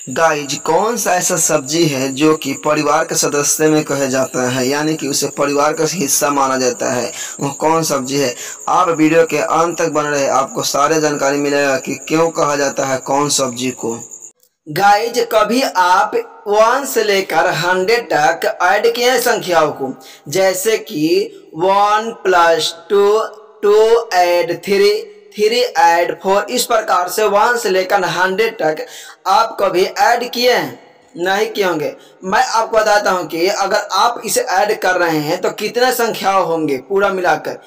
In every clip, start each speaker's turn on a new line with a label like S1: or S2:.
S1: Guys कौन सा ऐसा सब्जी है जो कि परिवार के सदस्य में कहे जाता है, यानी कि उसे परिवार का हिस्सा माना जाता है। वो कौन सब्जी है? आप वीडियो के अंत तक बने रहे, आपको सारे जानकारी मिलेगा कि क्यों कहा जाता है कौन सब्जी को। गाइज कभी आप 1 से लेकर 100 तक ऐड किए हैं संख्याओं को, जैसे कि 1 + 2, 2 ऐड 3, 3 ऐड 4, इस प्रकार से 1 से लेकर 100 तक आप कभी ऐड किए हैं? नहीं किए होंगे। मैं आपको बताता हूं कि अगर आप इसे ऐड कर रहे हैं तो कितने संख्याओं होंगे पूरा मिलाकर?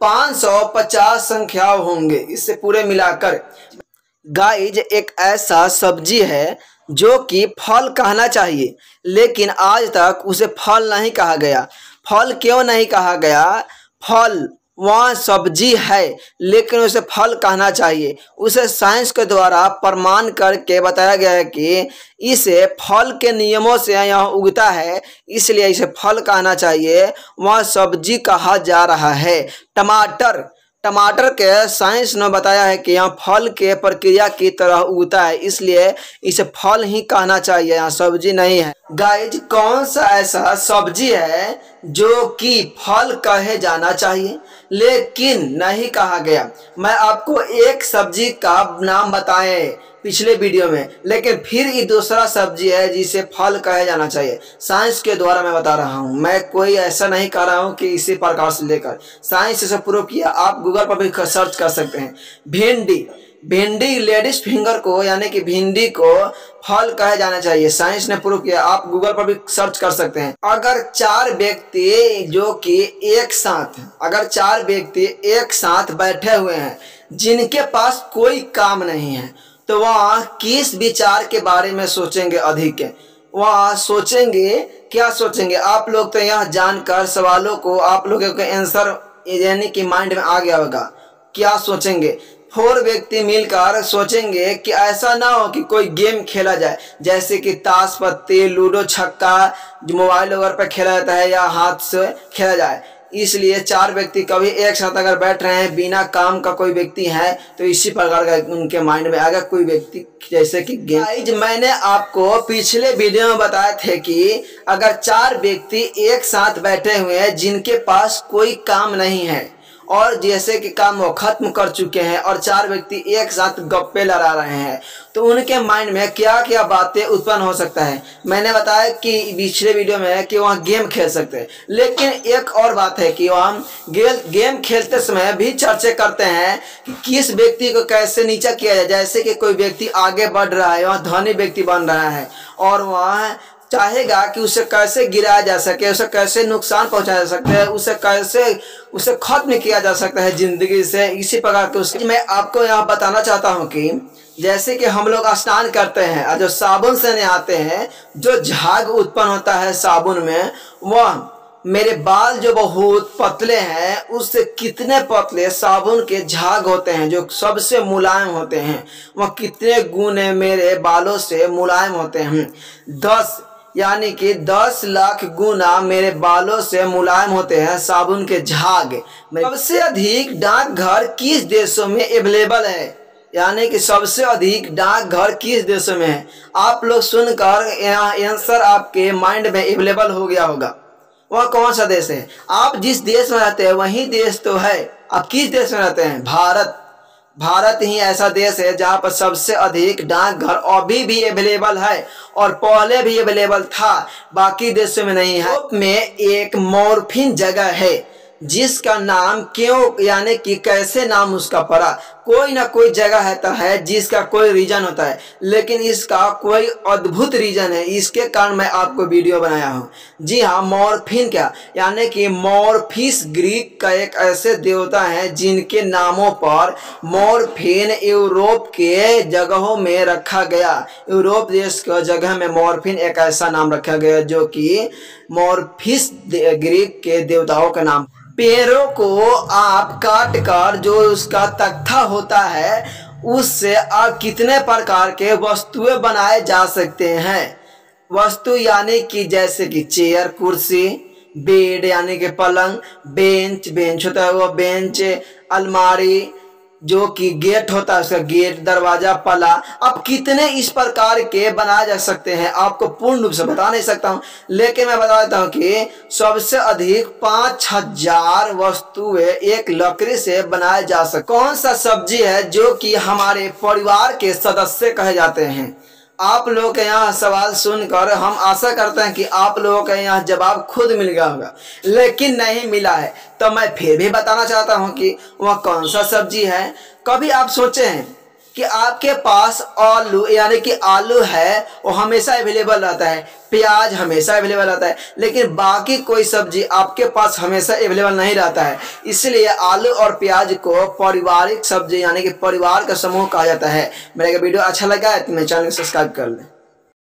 S1: 550 संख्याओं होंगे इससे पूरे मिलाकर। गाइज एक ऐसा सब्जी है जो कि फल कहना चाहिए, लेकिन आज तक उसे फल नहीं कहा गया। फल क्यों नहीं कहा गया? फल वह सब्जी है लेकिन उसे फल कहना चाहिए। उसे साइंस के द्वारा प्रमाण करके बताया गया है कि इसे फल के नियमों से यह उगता है, इसलिए इसे फल कहना चाहिए। वह सब्जी कहा जा रहा है टमाटर के साइंस ने बताया है कि यहाँ फल के प्रक्रिया की तरह उगता है, इसलिए इसे फल ही कहना चाहिए, यहाँ सब्जी नहीं है। गाइज कौन सा ऐसा सब्जी है जो कि फल कहे जाना चाहिए लेकिन नहीं कहा गया? मैं आपको एक सब्जी का नाम बताए पिछले वीडियो में, लेकिन फिर ये दूसरा सब्जी है जिसे फल कहे जाना चाहिए। साइंस के द्वारा मैं बता रहा हूँ, मैं कोई ऐसा नहीं कर रहा हूँ कि इसी प्रकार से लेकर साइंस से प्रूव किया। आप गूगल पर भी सर्च कर सकते हैं। भिंडी लेडीज फिंगर को यानी कि भिंडी को फल कहे जाना चाहिए, साइंस ने प्रूव किया। आप गूगल पर भी सर्च कर सकते हैं। अगर 4 व्यक्ति जो कि चार व्यक्ति एक साथ बैठे हुए हैं जिनके पास कोई काम नहीं है, तो वह किस विचार के बारे में सोचेंगे अधिक? वह सोचेंगे, क्या सोचेंगे? आप लोग तो यह जानकर सवालों को आप लोगों का आंसर यानी कि माइंड में आ गया होगा। क्या सोचेंगे? 4 व्यक्ति मिलकर सोचेंगे कि ऐसा ना हो कि कोई गेम खेला जाए, जैसे कि ताश पत्ती, लूडो छक्का जो मोबाइल वगैरह पर खेला जाता है या हाथ से खेला जाए। इसलिए 4 व्यक्ति कभी एक साथ अगर बैठ रहे हैं, बिना काम का कोई व्यक्ति है, तो इसी प्रकार का उनके माइंड में आएगा कोई व्यक्ति, जैसे कि गेम। गाइज मैंने आपको पिछले वीडियो में बताए थे कि अगर 4 व्यक्ति एक साथ बैठे हुए हैं जिनके पास कोई काम नहीं है और जैसे कि काम वो खत्म कर चुके हैं और 4 व्यक्ति एक साथ गप्पे लड़ा रहे हैं, तो उनके माइंड में क्या क्या बातें उत्पन्न हो सकता है? मैंने बताया कि पिछले वीडियो में कि वहाँ गेम खेल सकते हैं, लेकिन एक और बात है कि वहाँ गेम खेलते समय भी चर्चा करते हैं कि किस व्यक्ति को कैसे नीचा किया जाए। जैसे कि कोई व्यक्ति आगे बढ़ रहा है, वहाँ धनी व्यक्ति बन रहा है और वहाँ चाहेगा कि उसे कैसे गिराया जा सके, उसे कैसे नुकसान पहुंचाया जा सकता है, उसे खत्म किया जा सकता है जिंदगी से। इसी प्रकार के उसके मैं आपको यहाँ बताना चाहता हूँ कि जैसे कि हम लोग स्नान करते हैं और जो साबुन से नहाते हैं, जो झाग उत्पन्न होता है साबुन में, वह मेरे बाल जो बहुत पतले हैं उससे कितने पतले साबुन के झाग होते हैं जो सबसे मुलायम होते हैं, वह कितने गुने मेरे बालों से मुलायम होते हैं। 10 लाख गुना मेरे बालों से मुलायम होते हैं साबुन के झाग। सबसे अधिक डाकघर किस देशों में अवेलेबल है? यानी कि सबसे अधिक डाकघर किस देशों में है? आप लोग सुनकर आंसर आपके माइंड में अवेलेबल हो गया होगा। वह कौन सा देश है? आप जिस देश में रहते हैं वही देश तो है। आप किस देश में रहते हैं? भारत ही ऐसा देश है जहाँ पर सबसे अधिक डाकघर अभी भी अवेलेबल है और पहले भी अवेलेबल था, बाकी देशों में नहीं है। यूरोप में एक मॉर्फिन जगह है जिसका नाम क्यों यानी कि कैसे नाम उसका पड़ा? कोई ना कोई जगह है जिसका कोई रीजन होता है, लेकिन इसका कोई अद्भुत रीजन है। इसके कारण मैं आपको वीडियो बनाया हूँ। जी हाँ, मॉर्फिन क्या यानी कि मॉर्फिस ग्रीक का एक ऐसे देवता है जिनके नामों पर मॉर्फिन यूरोप के जगहों में रखा गया। यूरोप देश के जगह में मॉर्फिन एक ऐसा नाम रखा गया जो कि मॉर्फिस ग्रीक के देवताओं का नाम। पेड़ों को आप काट कर जो उसका तख्ता होता है उससे आप कितने प्रकार के वस्तुएं बनाए जा सकते हैं? वस्तु यानी कि जैसे कि चेयर, कुर्सी, बेड यानी कि पलंग, बेंच होता है वो बेंच, अलमारी, जो कि गेट होता है, उसका गेट, दरवाजा, पला, अब कितने इस प्रकार के बनाए जा सकते हैं आपको पूर्ण रूप से बता नहीं सकता हूं, लेकिन मैं बता देता हूं कि सबसे अधिक 5000 वस्तुएं एक लकड़ी से बनाए जा सकते। कौन सा सब्जी है जो कि हमारे परिवार के सदस्य कहे जाते हैं? आप लोगों के यहाँ सवाल सुनकर हम आशा करते हैं कि आप लोगों के यहाँ जवाब खुद मिल गया होगा, लेकिन नहीं मिला है। तो मैं फिर भी बताना चाहता हूँ कि वह कौन सा सब्जी है। कभी आप सोचे हैं कि आपके पास आलू, यानी कि आलू है वो हमेशा अवेलेबल रहता है, प्याज हमेशा अवेलेबल रहता है, लेकिन बाकी कोई सब्जी आपके पास हमेशा अवेलेबल नहीं रहता है। इसलिए आलू और प्याज को पारिवारिक सब्जी यानी कि परिवार का समूह कहा जाता है। मेरा वीडियो अच्छा लगा है तो मेरे चैनल को सब्सक्राइब कर लें।